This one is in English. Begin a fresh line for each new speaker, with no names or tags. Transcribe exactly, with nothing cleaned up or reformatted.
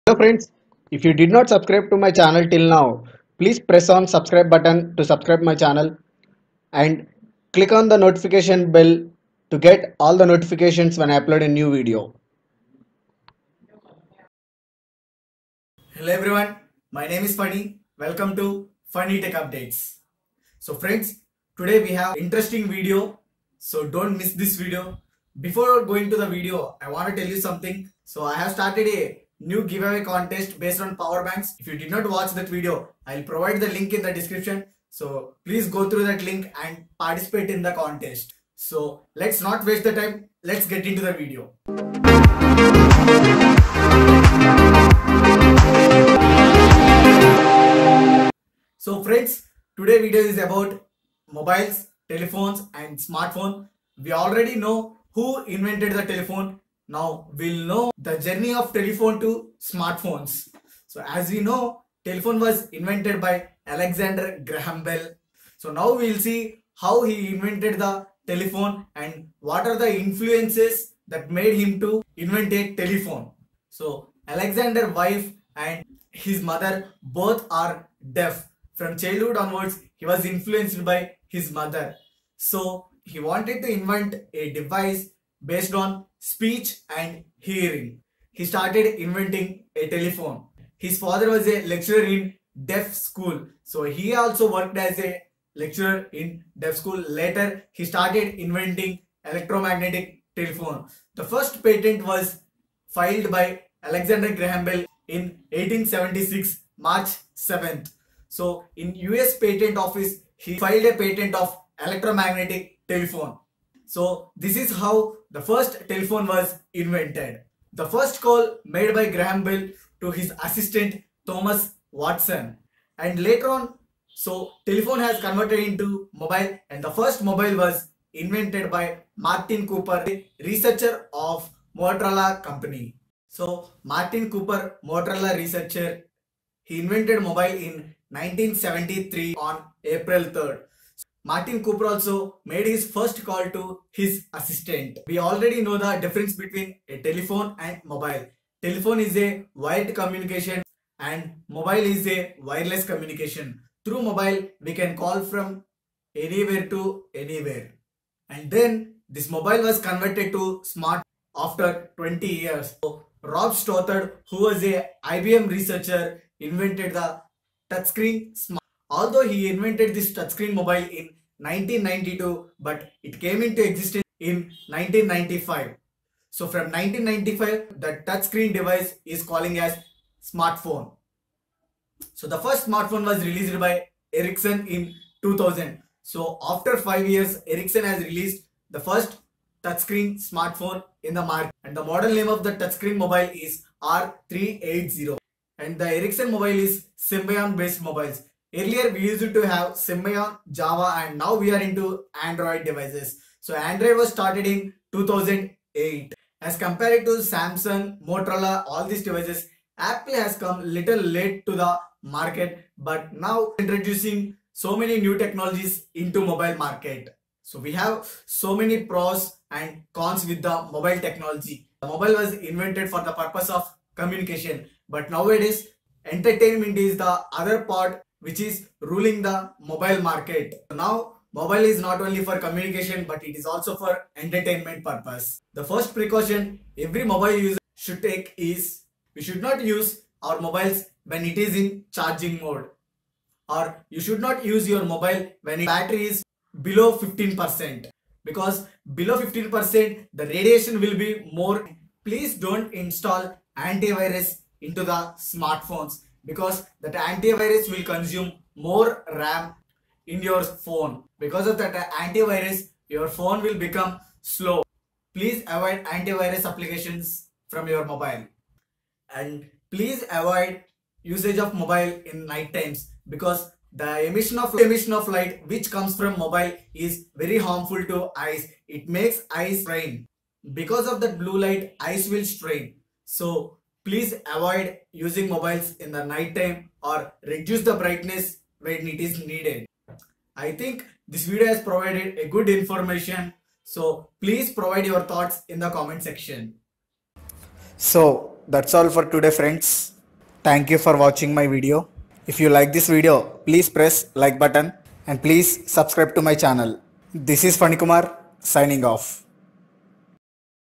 Hello friends, if you did not subscribe to my channel till now, please press on subscribe button to subscribe my channel and click on the notification bell to get all the notifications when I upload a new video.
Hello everyone, my name is Funny. Welcome to Funny Tech Updates. So friends, today we have interesting video. So don't miss this video. Before going to the video, I want to tell you something. So I have started a new giveaway contest based on power banks. If you did not watch that video, I'll provide the link in the description. So please go through that link and participate in the contest. So let's not waste the time. Let's get into the video. So friends, today video is about mobiles, telephones and smartphone. We already know who invented the telephone. Now we'll know the journey of telephone to smartphones. So as we know, telephone was invented by Alexander Graham Bell. So now we'll see how he invented the telephone and what are the influences that made him to invent a telephone. So Alexander's wife and his mother both are deaf. From childhood onwards, he was influenced by his mother. So he wanted to invent a device based on speech and hearing. He started inventing a telephone. His father was a lecturer in deaf school. So he also worked as a lecturer in deaf school. Later, he started inventing electromagnetic telephone. The first patent was filed by Alexander Graham Bell in eighteen seventy-six, March seventh. So in U S Patent Office, he filed a patent of electromagnetic telephone. So this is how the first telephone was invented. The first call made by Graham Bell to his assistant Thomas Watson. And later on, so telephone has converted into mobile, and the first mobile was invented by Martin Cooper, a researcher of Motorola company. So Martin Cooper, Motorola researcher, he invented mobile in nineteen seventy-three on April third. Martin Cooper also made his first call to his assistant. We already know the difference between a telephone and mobile. Telephone is a wired communication and mobile is a wireless communication. Through mobile, we can call from anywhere to anywhere. And then this mobile was converted to smart after twenty years. So Rob Stothard, who was a I B M researcher, invented the touchscreen smart. Although he invented this touchscreen mobile in nineteen ninety-two, but it came into existence in nineteen ninety-five. So from nineteen ninety-five, the touchscreen device is calling as smartphone. So the first smartphone was released by Ericsson in two thousand. So after five years, Ericsson has released the first touchscreen smartphone in the market, and the model name of the touchscreen mobile is R three eighty. And the Ericsson mobile is Symbian based mobiles. Earlier we used to have Symbian, Java, and now we are into Android devices. So Android was started in two thousand eight. As compared to Samsung, Motorola, all these devices, Apple has come little late to the market, but now introducing so many new technologies into mobile market. So we have so many pros and cons with the mobile technology. The mobile was invented for the purpose of communication, but nowadays entertainment is the other part which is ruling the mobile market. Now mobile is not only for communication, but it is also for entertainment purpose. The first precaution every mobile user should take is we should not use our mobiles when it is in charging mode, or you should not use your mobile when its battery is below fifteen percent, because below fifteen percent the radiation will be more. Please don't install antivirus into the smartphones, because that antivirus will consume more RAM in your phone. Because of that antivirus, your phone will become slow. Please avoid antivirus applications from your mobile, and please avoid usage of mobile in night times, because the emission of emission of light which comes from mobile is very harmful to eyes. It makes eyes strain. Because of that blue light, eyes will strain. So please avoid using mobiles in the night time or reduce the brightness when it is needed. I think this video has provided a good information. So please provide your thoughts in the comment section.
So that's all for today, friends.
Thank you for watching my video. If you like this video, please press like button and please subscribe to my channel. This is Fanikumar signing off.